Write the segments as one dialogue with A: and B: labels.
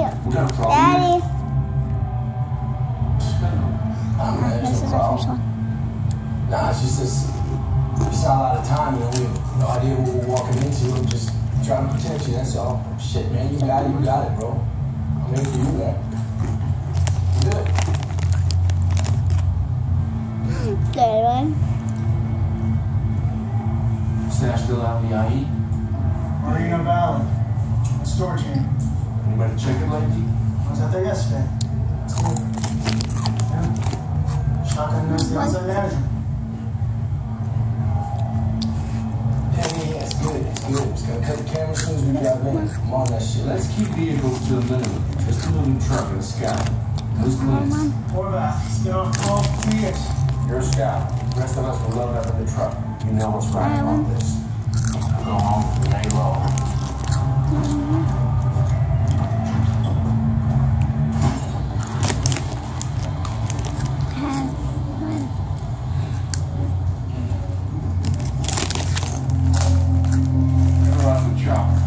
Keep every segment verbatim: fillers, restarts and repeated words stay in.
A: We got a problem.
B: Daddy.
A: Oh, man,
B: This
A: there's
B: is
A: no
B: our first
A: problem.
B: one.
A: Nah, it's just this. We saw a lot of time, you know, we have no idea what we're walking into. I'm just trying to protect you, that's all. Shit, man, you got it, you got it, bro. I'm here for you, man. Good.
B: Good one.
A: Stash still out in the I E?
C: Marina Valley. Storage unit.
A: Anybody check it lately?
C: I was out there yesterday. It's cool. Yeah. Shotgun knows the outside manager.
A: Yeah, yeah, yeah, it's good, it's good. It's gonna cut the camera as soon as we drive in. Come on, that shit. Let's keep vehicles to the minimum. Just a little truck and a scout. Who's clean?
C: Horvath. He's been on call for two years.
A: You're a scout. The rest of us will load up in the truck. You know what's right about this. Go home and lay low. Go out the chopper.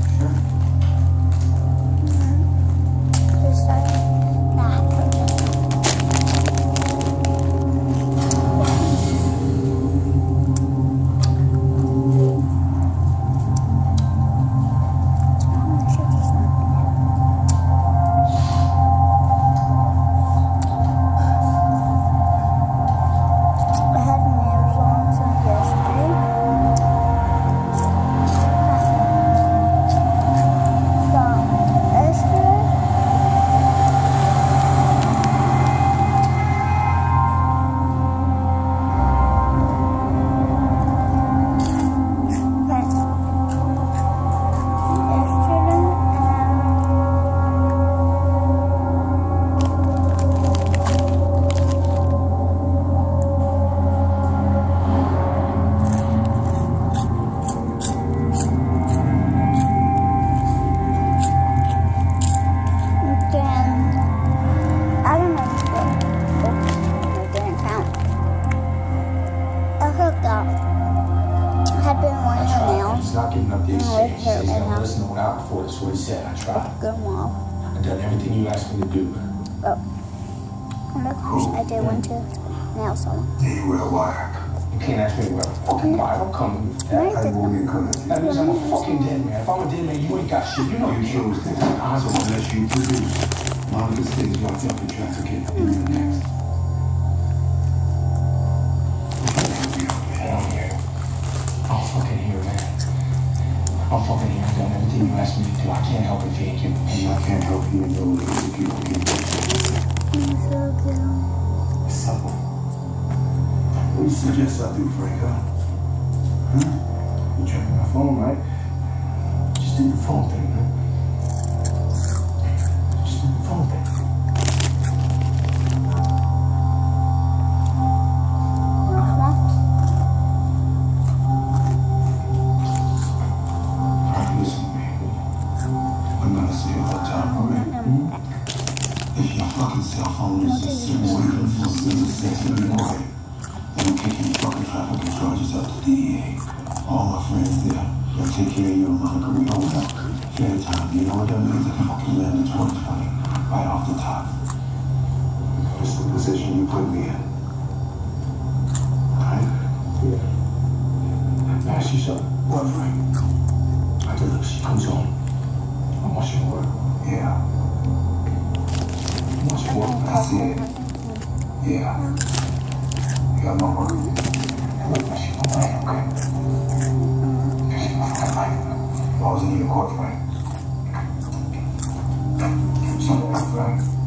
A: That's what he said. I tried.
B: Good mom.
A: I've done everything you asked me to do.
B: Oh. Look, I did one too. Nail someone.
D: Yeah, you wear a wire.
A: You can't ask me to wear a fucking wire. Don't come with that.
D: I won't even come at you.
A: That means I'm a fucking dead man. If I'm a dead man, you ain't got shit. You know you
D: You chose this. So unless you produce, Monica stays locked up in trafficking. And you're next.
A: I'm here. I'm fucking here, man. I'm fucking here. I've done everything you asked me to do. I can't help it, Jake. You.
D: And I can't help you in those if you don't get it.
B: It's so good.
D: It's simple. What do you suggest I do, Franco? Huh?
A: You checking my phone, right? Just do the phone thing, man. Just do the phone thing.
D: Cell phone is just sitting waiting for a second to know it. And I'm kicking fucking trafficking charges out to D E A. All my friends there. They'll take care of you and Monica. We know that. Fair time. You know what that means? I fucking land in twenty twenty. Right off the top. It's the position you put me in. Right?
A: Yeah. Now, she's up.
D: What, Frank?
A: I tell her she comes home. I want you to work.
D: Yeah. I see it. Yeah. You got my word.
A: Look, man, she's my wife, okay? She's my fucking wife.
D: Balls in your court, Frank. Something, Frank.